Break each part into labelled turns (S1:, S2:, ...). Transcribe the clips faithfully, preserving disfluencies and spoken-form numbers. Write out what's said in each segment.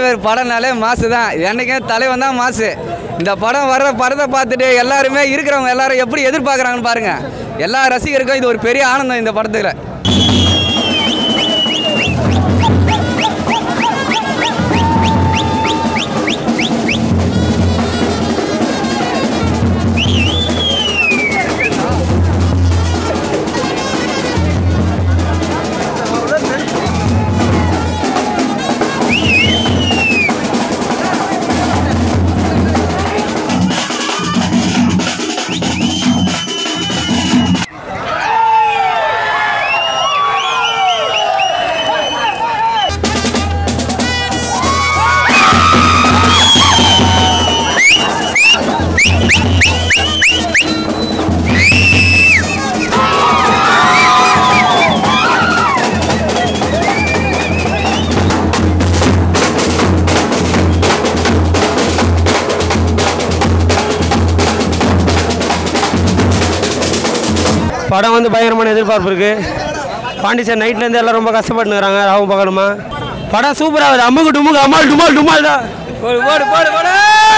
S1: தலைவர் படம்னாலே மாசு தான். என்னைக்கே தலைவன் தான் மாசு. இந்த படம் வர்ற படத்தை பார்த்துட்டு எல்லாருமே இருக்கிறவங்க எல்லாரும் எப்படி எதிர்பார்க்குறாங்கன்னு பாருங்க. எல்லா ரசிகருக்கும் இது ஒரு பெரிய ஆனந்தம் இந்த படத்துல.
S2: படம் வந்து பயங்கரமான எதிர்பார்ப்பு இருக்குது. பாண்டிச்சேரி நைட்லேருந்து எல்லாம் ரொம்ப கஷ்டப்பட்டுருக்காங்க. ராவும் பார்க்கணுமா? படம் சூப்பராக இருக்குது. அம்முக்கு டுமுக்கு அம்மாள் டுமால் டுமால் தான். போடு போடு போடு போடு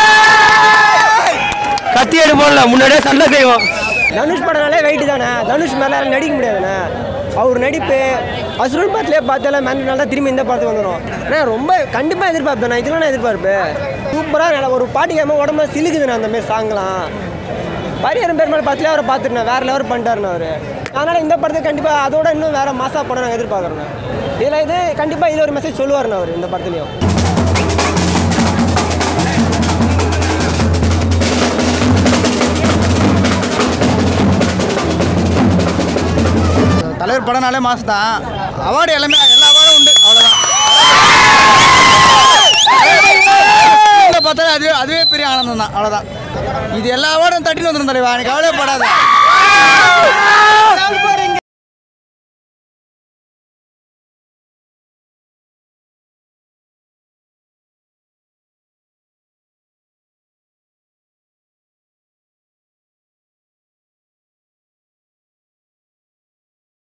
S2: கத்தி எடு போடல, முன்னாடியே சண்டை செய்வோம்.
S3: தனுஷ் படம்னாலே வெயிட்டு தானே. தனுஷ் மேலே நடிக்க முடியாதுண்ணே. அவர் நடிப்பு அசுரன் படத்துலேயே பார்த்தால மேனால தான் திரும்பி இந்த படத்துக்கு வந்துடும். ஏன்னா ரொம்ப கண்டிப்பாக எதிர்பார்ப்பு தானே. இதெல்லாம் எதிர்பார்ப்பு சூப்பராக ஒரு பாட்டு கேட்காம உடம்பு சிலுக்குதுண்ணே. அந்தமாரி சாங்கலாம் பரிகாரம் பெருமாள் படத்துலேயே அவரை பார்த்துருந்தேன். வேறு லெவல் பண்ணிட்டாருண்ணே அவர். அதனால் இந்த படத்துக்கு கண்டிப்பாக அதோட இன்னும் வேறு மாசா படம் நாங்கள் எதிர்பார்க்குறோண்ணே. இதில் இது கண்டிப்பாக இதில் ஒரு மெசேஜ் சொல்லுவாருண்ணே அவர் இந்த படத்துலையும்.
S4: தலைவர் படம்னாலே மாசம் தான். அவார்டு எல்லாமே எல்லா அவார்டும் உண்டு. அவ்வளோதான். பார்த்தா அதுவே அதுவே பெரிய ஆனந்தம் தான். அவ்வளோதான். இது எல்லா அவார்டும் தட்டின்னு வந்துடும் தலைவா. எனக்கு கவலைப்படாத.